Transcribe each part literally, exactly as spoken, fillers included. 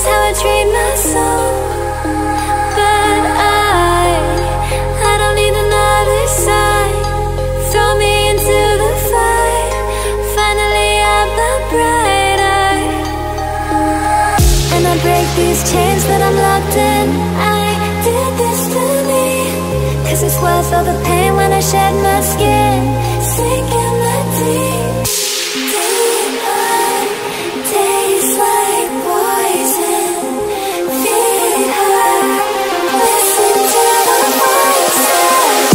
how I treat my soul. But I, I don't need another side. Throw me into the fire. Finally I'm the bright eye. And I break these chains that I'm locked in. I did this to me, 'cause it's worth all the pain when I shed my skin. Sink in the deep. Demon tastes like poison. Feed her, listen to the voices.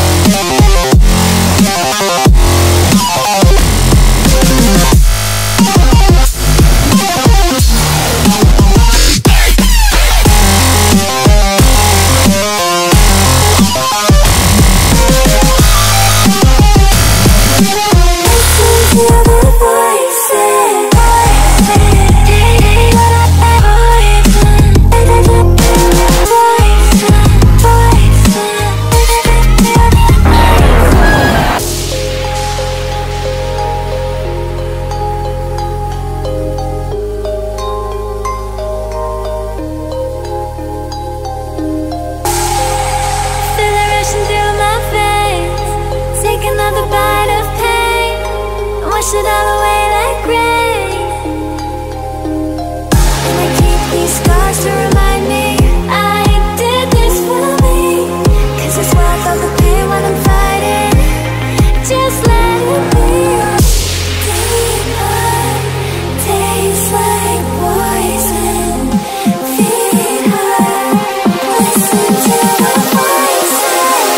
Another bite of pain, wash it all away like rain. And I keep these scars to remind me I did this for me, 'cause it's worth all the pain when I'm fighting. Just let it be. Demon tastes like poison. Feed her, listen to the voices.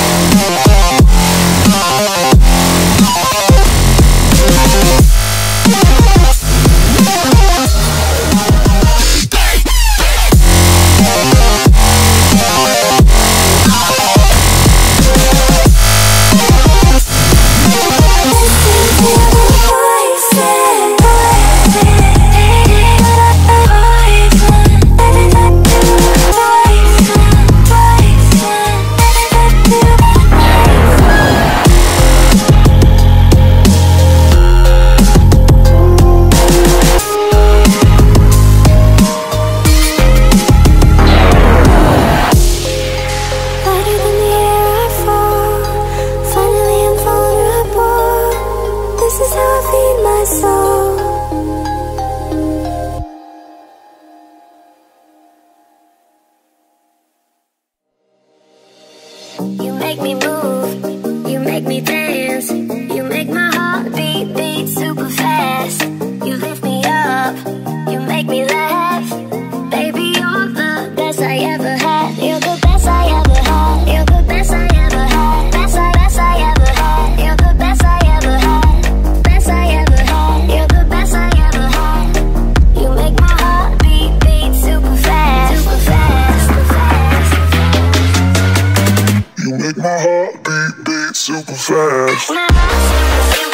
You make me move, you make me dance, you make my heart beat, beat super fast. You lift me up, you make me laugh. Baby, you're the best I ever had. You're the best I ever had. You're the best I ever had. Best I, best I ever had. You're the best I ever had. Best I ever had. You're the best I ever had. You make my heart beat, beat super fast, super fast, super fast. You make my heart beat, beat super fast. My heart super, super